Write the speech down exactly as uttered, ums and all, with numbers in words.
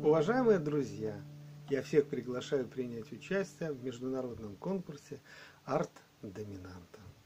Уважаемые друзья, я всех приглашаю принять участие в международном конкурсе «Арт Доминанта».